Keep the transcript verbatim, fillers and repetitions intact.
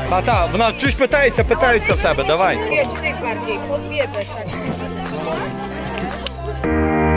Та, та, вона чуть питається, питається в себе, давай. Wiesz, ty bardziej podbiegasz tak.